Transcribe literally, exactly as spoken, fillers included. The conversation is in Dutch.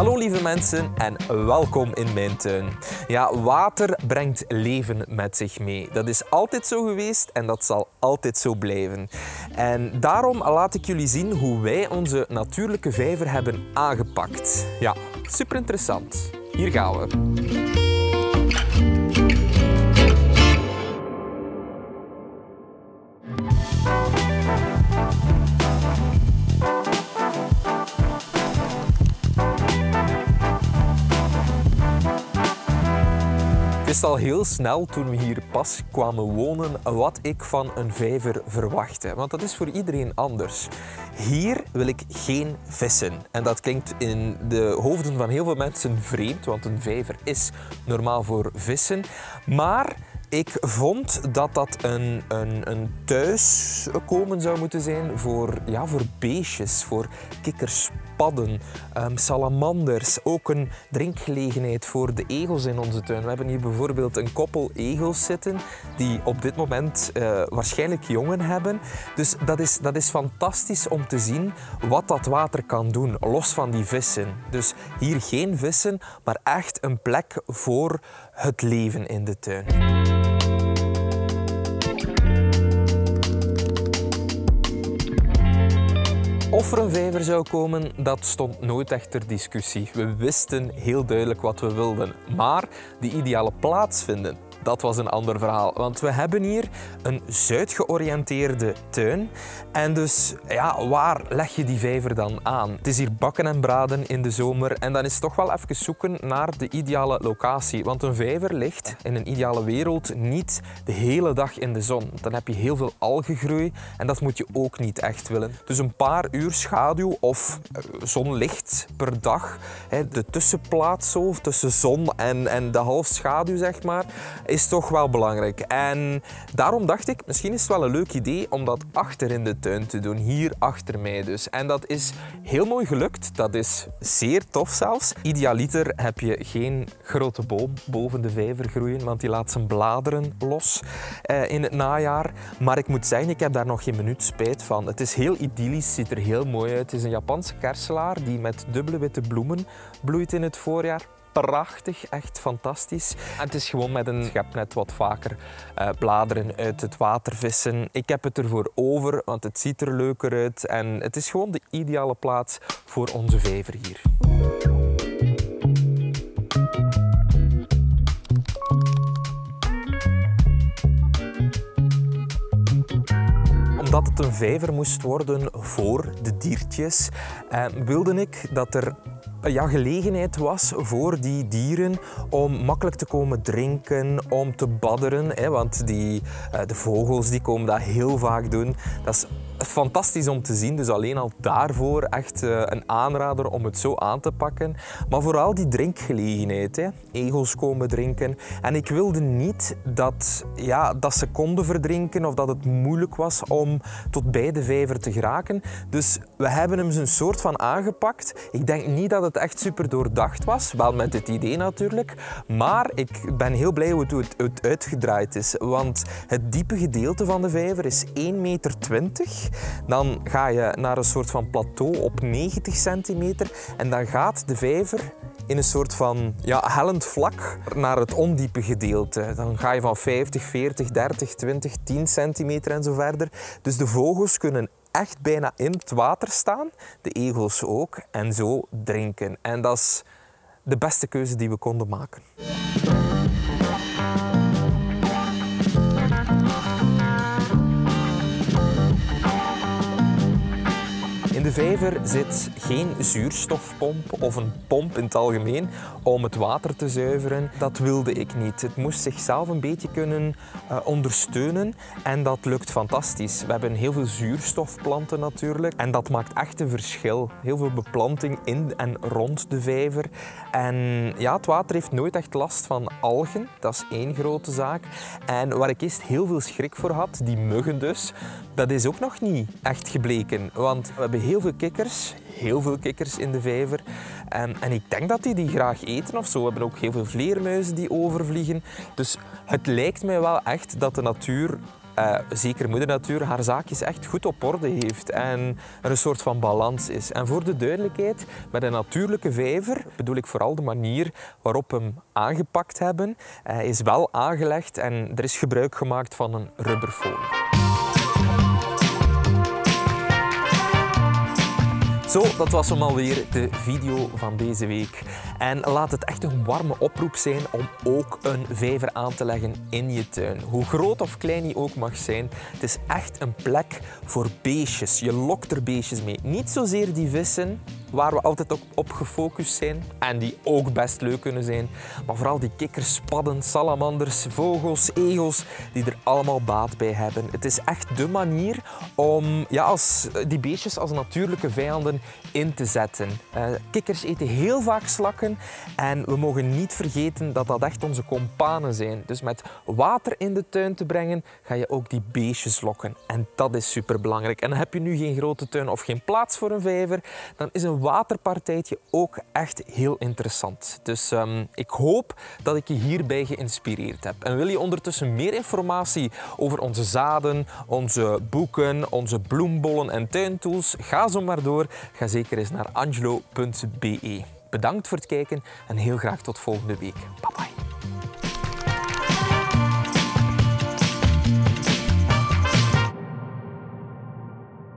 Hallo lieve mensen en welkom in mijn tuin. Ja, water brengt leven met zich mee. Dat is altijd zo geweest en dat zal altijd zo blijven. En daarom laat ik jullie zien hoe wij onze natuurlijke vijver hebben aangepakt. Ja, super interessant. Hier gaan we. Ik wist al heel snel toen we hier pas kwamen wonen wat ik van een vijver verwachtte. Want dat is voor iedereen anders. Hier wil ik geen vissen. En dat klinkt in de hoofden van heel veel mensen vreemd, want een vijver is normaal voor vissen. Maar ik vond dat dat een, een, een thuiskomen zou moeten zijn voor, ja, voor beestjes, voor kikkers, padden, um, salamanders. Ook een drinkgelegenheid voor de egels in onze tuin. We hebben hier bijvoorbeeld een koppel egels zitten die op dit moment uh, waarschijnlijk jongen hebben. Dus dat is, dat is fantastisch om te zien wat dat water kan doen, los van die vissen. Dus hier geen vissen, maar echt een plek voor het leven in de tuin. Of er een vijver zou komen, dat stond nooit echt ter discussie. We wisten heel duidelijk wat we wilden. Maar de ideale plaats vinden, dat was een ander verhaal. Want we hebben hier een zuidgeoriënteerde tuin. En dus, ja, waar leg je die vijver dan aan? Het is hier bakken en braden in de zomer. En dan is het toch wel even zoeken naar de ideale locatie. Want een vijver ligt in een ideale wereld niet de hele dag in de zon. Dan heb je heel veel algengroei en dat moet je ook niet echt willen. Dus een paar uur schaduw of zonlicht per dag, de tussenplaats zo, tussen zon en, en de half schaduw, zeg maar, is toch wel belangrijk. En daarom dacht ik, misschien is het wel een leuk idee om dat achter in de tuin te doen. Hier achter mij dus. En dat is heel mooi gelukt. Dat is zeer tof zelfs. Idealiter heb je geen grote boom boven de vijver groeien, want die laat zijn bladeren los eh, in het najaar. Maar ik moet zeggen, ik heb daar nog geen minuut spijt van. Het is heel idyllisch, ziet er heel mooi uit. Het is een Japanse kerselaar die met dubbele witte bloemen bloeit in het voorjaar. Prachtig, echt fantastisch. En het is gewoon met een schepnet wat vaker uh, bladeren uit het water vissen. Ik heb het ervoor over, want het ziet er leuker uit. En het is gewoon de ideale plaats voor onze vijver hier. Omdat het een vijver moest worden voor de diertjes, eh, wilde ik dat er ja, gelegenheid was voor die dieren om makkelijk te komen drinken, om te badderen. Hè, want die, uh, de vogels die komen dat heel vaak doen. Dat is fantastisch om te zien, dus alleen al daarvoor echt uh, een aanrader om het zo aan te pakken. Maar vooral die drinkgelegenheid. Hè. Egels komen drinken. En ik wilde niet dat, ja, dat ze konden verdrinken of dat het moeilijk was om tot bij de vijver te geraken. Dus we hebben hem zo'n soort van aangepakt. Ik denk niet dat het echt super doordacht was, wel met het idee natuurlijk. Maar ik ben heel blij hoe het, het uitgedraaid is. Want het diepe gedeelte van de vijver is één meter twintig. Dan ga je naar een soort van plateau op negentig centimeter en dan gaat de vijver in een soort van ja, hellend vlak naar het ondiepe gedeelte. Dan ga je van vijftig, veertig, dertig, twintig, tien centimeter en zo verder. Dus de vogels kunnen echt bijna in het water staan, de egels ook, en zo drinken. En dat is de beste keuze die we konden maken. In de vijver zit geen zuurstofpomp of een pomp in het algemeen om het water te zuiveren. Dat wilde ik niet. Het moest zichzelf een beetje kunnen uh, ondersteunen en dat lukt fantastisch. We hebben heel veel zuurstofplanten natuurlijk en dat maakt echt een verschil. Heel veel beplanting in en rond de vijver. En ja, het water heeft nooit echt last van algen. Dat is één grote zaak. En waar ik eerst heel veel schrik voor had, die muggen dus, dat is ook nog niet echt gebleken. Want we hebben heel veel kikkers, heel veel kikkers in de vijver. En, en ik denk dat die die graag eten of zo. We hebben ook heel veel vleermuizen die overvliegen. Dus het lijkt mij wel echt dat de natuur uh, zeker moeder natuur, haar zaakjes echt goed op orde heeft en er een soort van balans is. En voor de duidelijkheid, met een natuurlijke vijver bedoel ik vooral de manier waarop we hem aangepakt hebben. Hij is wel aangelegd en er is gebruik gemaakt van een rubberfolie. Zo, dat was hem alweer, de video van deze week. En laat het echt een warme oproep zijn om ook een vijver aan te leggen in je tuin. Hoe groot of klein die ook mag zijn, het is echt een plek voor beestjes. Je lokt er beestjes mee. Niet zozeer die vissen, waar we altijd op, op gefocust zijn en die ook best leuk kunnen zijn, maar vooral die kikkers, padden, salamanders, vogels, egels, die er allemaal baat bij hebben. Het is echt de manier om ja, als, die beestjes als natuurlijke vijanden in te zetten. Uh, kikkers eten heel vaak slakken en we mogen niet vergeten dat dat echt onze kompanen zijn. Dus met water in de tuin te brengen, ga je ook die beestjes lokken. En dat is superbelangrijk. En heb je nu geen grote tuin of geen plaats voor een vijver, dan is een waterpartijtje ook echt heel interessant. Dus um, ik hoop dat ik je hierbij geïnspireerd heb. En wil je ondertussen meer informatie over onze zaden, onze boeken, onze bloembollen en tuintools, ga zo maar door. Ga zeker eens naar angelo punt be. Bedankt voor het kijken en heel graag tot volgende week. Bye.